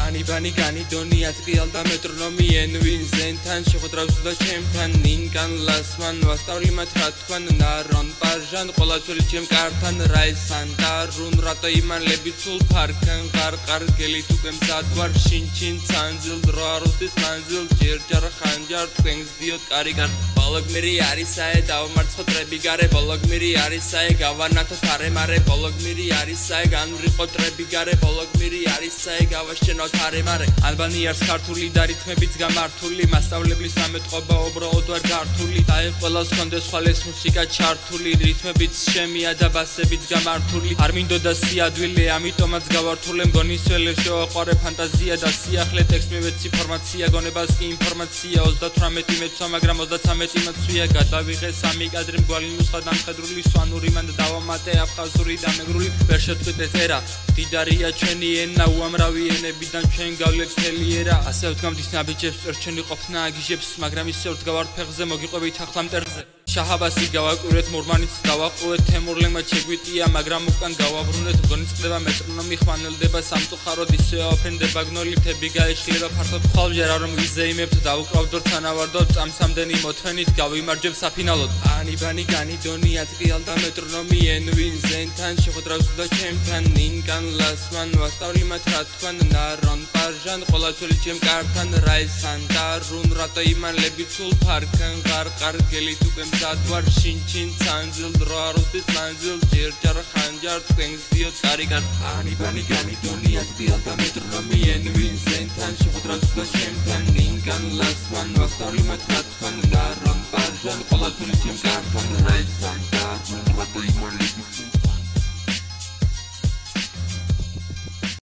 Ani gani doni atqiyal da metronomi envin zentan შეხვდრავს და ჩემთან ნინკან ლასმან ვასწავლი მათ რა თქვან ნარონ პარჟან ყველა წელი ჩემ კართან რაისან და რუნ რატო იმანლები ცულ ფარკან ყარყარ გელი თუ კემსად ვარ შინჩინ ცანძილ დროარუსის მანძილ ჯერჯარ ხანჯარ თქვენს დიოთ კარიგან ბოლოგმირი არისაე დავმარცხოტრები გარე ბოლოგმირი არისაე გავანათო თარემარე ბოლოგმირი არისაე განვრიყო ტრები გარე ბოლოგმირი არისაე გავაშენოთ თარემარე ალბანიარს ქართული და რითმებიც გამართული მასწავლებლის ამეთყობა უბრალოდ ვარ გართული და ეს ყველას კონდეს ხვალეს მუსიკა ჩართული რითმებიც შემია და ბასებიც გამართული არ მინდოდა სიადვილი ამიტომაც გავართულე მგონი სველებს შევაყარე ფანტაზია და სიახლე ტექსტ მივეცი ფორმაცია გონებას კი ინფორმაცია 38 მეცვა მაგრამ 33 მეცვია გადავიღე სამი კადრი მგვალი ნუსხა დამხედრული სვანური მანდ დავამატე აფხაზური და მეგრული ვერ შეწყვიტე წერა დიდარია ჩვენი ენა უამრავი ენებიდან ჩვენ გავლეთ თელიერა ასე ვდგამთ ის ნაბიჯებს წერჩენი ყოფნა აგიჟებს მაგრამ ისევ ვდგავართ ფეხზე მოგიყვებით ახლა მტერზე შაჰაბასი გავაკვირეთ მურმანიც დავაყუეთ თემურლენმა შეგვიტია მაგრამ უკან გავაბრუნეთ მგონი წყდება მეტრონომი ხმანელდება სამწუხაროდ ისე აფენდება გნოლი თები გაეშლება ფართოდ ხვალჯერ არ მიზეიმებთ დაუკრავდოთ თანავარდოთ წამსამდენი მოთმენით გავიმარჯვებ საფინალოდ ani gani doni atqiyal da metronomi envin zentan შეხვდრავს და ჩემთან ნინკან ლასმან ვასწავლი მათ რა თქვან ნარონ პარჟან ყველა წელი ჩემ კართან რაისან და რუნ რატო იმანლები ცულ ფარკან ყარყარ გელი თუ კემსად ვარ შინჩინ ცანძილ დროარუსის მანძილ ჯერჯარ ხანჯარ თქვენს დიოთ კარიგან ani gani doni atqiyal da metronomi envin zentan შეხვდრავს და ჩემთან ნინკან ლასმან ვასწავლი მათ რა თქვან ნარონ პარჟან ყველა წელი ჩემ კართან რაისან და რუნ